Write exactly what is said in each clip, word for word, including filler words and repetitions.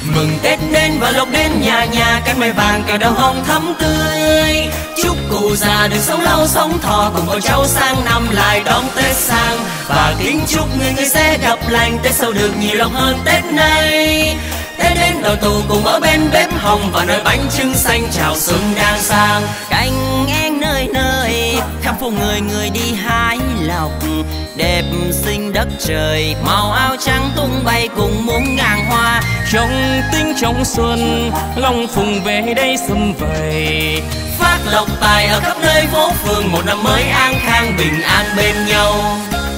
Mừng Tết đến và lộc đến nhà nhà, cánh mai vàng cờ đào hồng thắm tươi. Chúc cụ già được sống lâu sống thọ, cùng con cháu sang năm lại đón Tết sang. Và kính chúc người người sẽ gặp lành, Tết sau được nhiều lòng hơn Tết nay. Tết đến đầu tù cùng ở bên bếp hồng, và nơi bánh trưng xanh chào xuân đang sang. Cánh én nơi nơi khắp phố người người đi hái lộc, đẹp xinh đất trời màu áo trắng tung bay cùng muôn ngàn hoa. Trong tinh trong xuân long phùng về đây sum vầy, phát lộc tài ở khắp nơi phố phường, một năm mới an khang bình an bên nhau.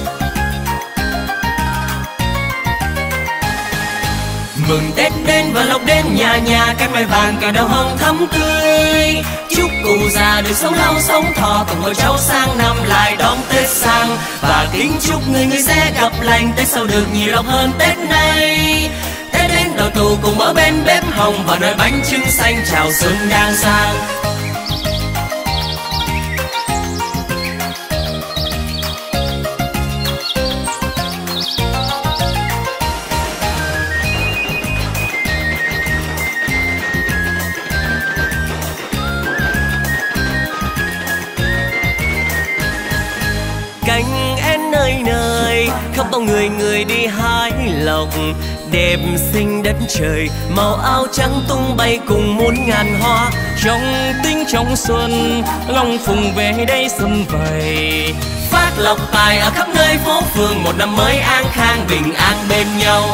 Mừng Tết đến và lộc đến nhà nhà, cánh mai vàng cờ đào hồng thắm tươi. Chúc cụ già được sống lâu sống thọ, cùng con cháu sang năm lại đón Tết sang. Và kính chúc người người sẽ gặp lành, Tết sau được nhiều lòng hơn Tết nay. Tết đến đầu tù cùng ở bên bếp hồng, và nơi bánh trưng xanh chào xuân đang sang. Cánh én nơi nơi khắp bao người người đi hái lộc, đẹp xinh đất trời màu áo trắng tung bay cùng muôn ngàn hoa. trong tinh trong xuân long phùng về đây sum vầy, phát lộc tài ở khắp nơi phố phường, một năm mới an khang bình an bên nhau.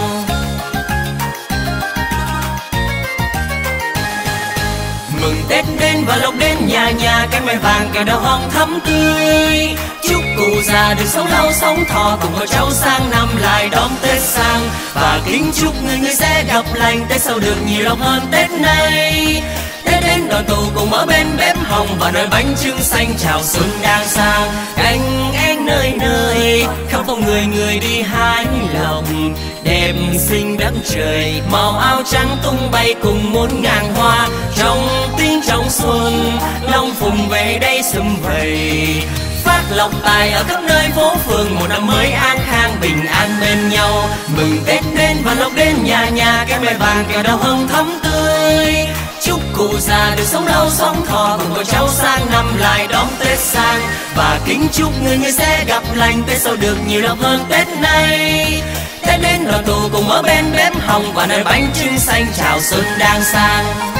Mừng Tết đến và lộc đến nhà nhà, cánh mai vàng cờ đào hồng thắm tươi. Chúc cụ già được sống lâu sống thọ, cùng con cháu sang năm lại đón Tết sang. Và kính chúc người người sẽ gặp lành, Tết sau được nhiều lòng hơn Tết nay. Tết đến đoàn tù cùng ở bên bếp hồng, và nơi bánh trưng xanh chào xuân đang sang. Cánh én nơi nơi khắp phố người người đi hái lộc, đẹp xinh đất trời màu áo trắng tung bay cùng muôn ngàn hoa. Trong tiếng trong xuân long phùng về đây sum vầy, phát lộc tài ở khắp nơi phố phường, một năm mới an khang bình an bên nhau. Mừng Tết đến và lộc đến nhà nhà, cánh mai vàng cờ đào hồng thắm tươi. Chúc cụ già được sống lâu sống thọ, cùng con cháu sang năm lại đón Tết sang. Và kính chúc người người sẽ gặp lành, Tết sau được nhiều lòng hơn Tết nay. Tết đến đoàn tù cùng ở bên bếp hồng, và nơi bánh trưng xanh chào xuân đang sang.